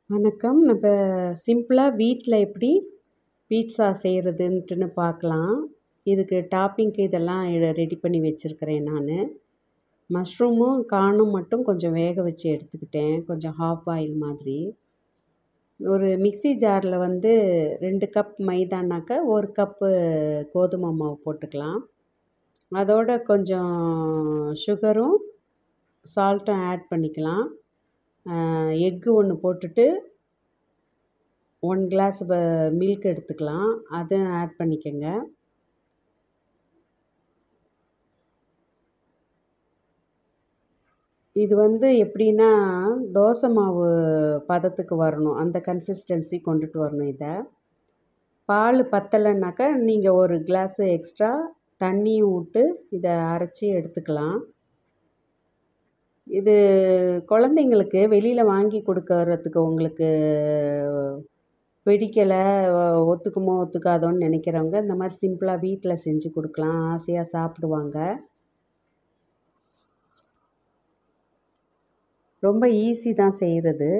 வணக்கம். நம்ம சிம்பிளா வீட்ல எப்படி பீட்ஸா செய்கிறதுன்ட்டுன்னு பார்க்கலாம். இதுக்கு டாப்பிங்க்கு இதெல்லாம் ரெடி பண்ணி வச்சுருக்கிறேன் நானு. மஷ்ரூமும், கார்னும் மட்டும் கொஞ்சம் வேக வச்சு எடுத்துக்கிட்டேன். கொஞ்சம் ஹாஃப் பாயில் மாதிரி. ஒரு மிக்ஸி ஜாரில் 2 கப் மைதானாக்கா 1 கப்பு கோதுமை மாவு போட்டுக்கலாம். அதோட கொஞ்சம் சுகரும், சால்ட்டும் ஆட் பண்ணிக்கலாம். எக்கு 1 போட்டுட்டு 1 கிளாஸ் மில்க் எடுத்துக்கலாம். அதை ஆட் பண்ணிக்கங்க. இது எப்படின்னா, தோசை மாவு பதத்துக்கு வரணும். அந்த கன்சிஸ்டன்சி கொண்டுட்டு வரணும் இதை. பால் பத்தலைன்னாக்கா நீங்கள் 1 கிளாஸ் எக்ஸ்ட்ரா தண்ணியும் விட்டு இதை அரைச்சி எடுத்துக்கலாம். இது குழந்தைங்களுக்கு வெளியில் வாங்கி கொடுக்கறதுக்கு உங்களுக்கு பிடிக்கலை, ஒத்துக்குமோ ஒத்துக்காதோன்னு நினைக்கிறவங்க இந்த மாதிரி சிம்பிளாக வீட்டில் செஞ்சு கொடுக்கலாம். ஆசையாக சாப்பிடுவாங்க. ரொம்ப ஈஸி தான் செய்கிறது.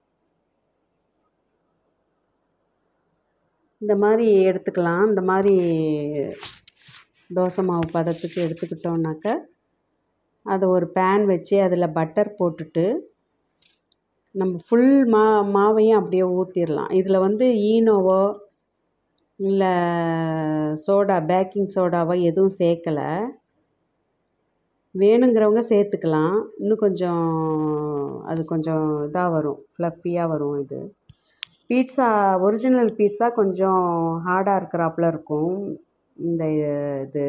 இந்த மாதிரி எடுத்துக்கலாம். இந்த மாதிரி தோசை மாவு பதத்துக்கு எடுத்துக்கிட்டோன்னாக்கா அதை ஒரு பேன் வச்சு அதில் பட்டர் போட்டுட்டு நம்ம ஃபுல் மாவையும் அப்படியே ஊற்றிடலாம். இதில் ஈனோவோ இல்லை பேக்கிங் சோடாவோ எதுவும் சேர்க்கலை. வேணுங்கிறவங்க சேர்த்துக்கலாம். இன்னும் கொஞ்சம் அது கொஞ்சம் இதாக வரும், ஃப்ளஃபியாக வரும். இது பீட்ஸா ஒரிஜினல் பீட்ஸா கொஞ்சம் ஹார்டாக இருக்கிறாப்புல இருக்கும். இந்த இது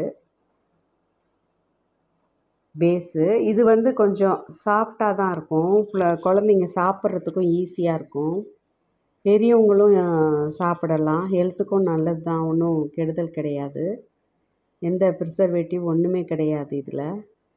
பேஸு இது கொஞ்சம் சாஃப்டாக தான் இருக்கும். குழந்தைங்க சாப்பிட்றதுக்கும் ஈஸியாக இருக்கும். பெரியவங்களும் சாப்பிடலாம். ஹெல்த்துக்கும் நல்லது தான், ஒன்றும் கெடுதல் கிடையாது. எந்த ப்ரிசர்வேட்டிவ் ஒன்றுமே கிடையாது இதில்.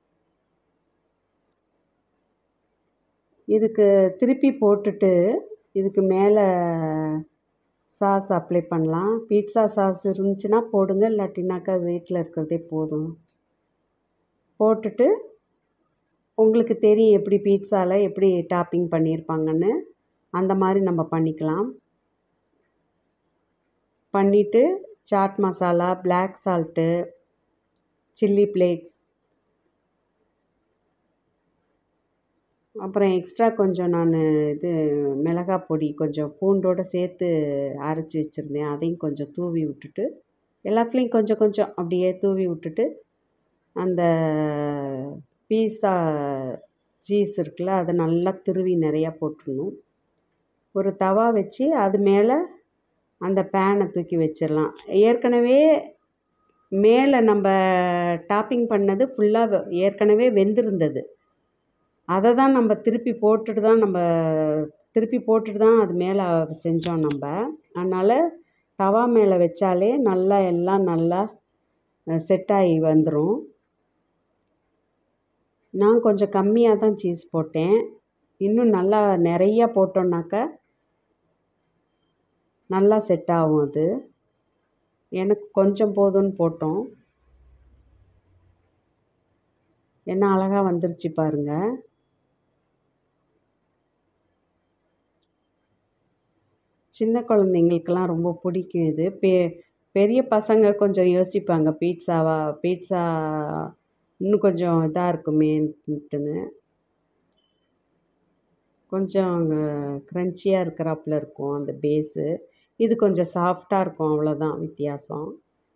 இதுக்கு திருப்பி போட்டுட்டு இதுக்கு மேலே சாஸ் அப்ளை பண்ணலாம். பீட்ஸா சாஸ் இருந்துச்சுன்னா போடுங்க, இல்லாட்டினாக்கா வீட்டில் இருக்கிறதே போதும். போட்டுட்டு உங்களுக்கு தெரியும் எப்படி பீட்ஸாவில் எப்படி டாப்பிங் பண்ணியிருப்பாங்கன்னு. அந்த மாதிரி நம்ம பண்ணிக்கலாம். பண்ணிவிட்டு chaat masala, black salt, chilli flakes, அப்புறம் எக்ஸ்ட்ரா கொஞ்சம் நான் மிளகாய் பொடி கொஞ்சம் பூண்டோடு சேர்த்து அரைச்சி வச்சுருந்தேன். அதையும் கொஞ்சம் தூவி விட்டுட்டு, எல்லாத்துலேயும் கொஞ்சம் கொஞ்சம் அப்படியே தூவி விட்டுட்டு, அந்த பீஸா சீஸ் இருக்குல்ல, அதை நல்லா துருவி நிறையா போட்டுடணும். ஒரு தவா வச்சு அது மேலே அந்த பேனை தூக்கி வச்சிடலாம். ஏற்கனவே மேலே நம்ம டாப்பிங் பண்ணது ஃபுல்லாக ஏற்கனவே வெந்திருந்தது. அதை தான் நம்ம திருப்பி போட்டுட்டு தான் அது மேலே செஞ்சோம் நம்ம. அதனால் தவா மேலே வச்சாலே நல்லா எல்லாம் நல்லா செட் ஆகி வந்துடும். நான் கொஞ்சம் கம்மியாக தான் சீஸ் போட்டேன். இன்னும் நல்லா நிறையா போட்டோன்னாக்கா நல்லா செட் ஆகும். அது எனக்கு கொஞ்சம் போதும்னு போட்டோம். என்ன அழகாக வந்துருச்சு பாருங்கள். சின்ன குழந்தைங்களுக்கெல்லாம் ரொம்ப பிடிக்கும் இது. பெரிய பசங்க கொஞ்சம் யோசிப்பாங்க, பீட்ஸா இன்னும் கொஞ்சம் இதாக இருக்குமேன்ட்டுன்னு. கொஞ்சம் க்ரன்ச்சியாக இருக்கிறாப்புல இருக்கும் அந்த பேஸு. இது கொஞ்சம் சாஃப்டாக இருக்கும், அவ்வளோதான் வித்தியாசம்.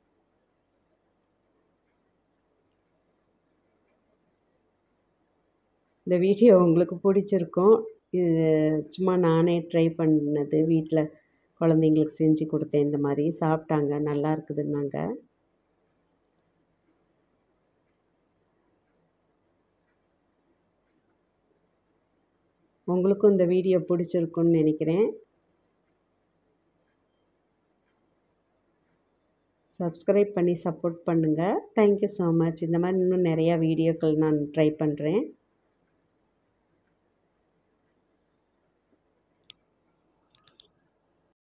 இந்த வீடியோ உங்களுக்கு பிடிச்சிருக்கும். இது சும்மா நானே ட்ரை பண்ணது, வீட்டில் குழந்தைங்களுக்கு செஞ்சு கொடுத்தேன். இந்த மாதிரி சாப்பிட்டாங்க, நல்லா இருக்குதுன்னாங்க. உங்களுக்கும் இந்த வீடியோ பிடிச்சிருக்குன்னு நினைக்கிறேன். சப்ஸ்கிரைப் பண்ணி சப்போர்ட் பண்ணுங்கள். Thank you so much. இந்த மாதிரி இன்னும் நிறையா வீடியோக்கள் நான் ட்ரை பண்ணுறேன்.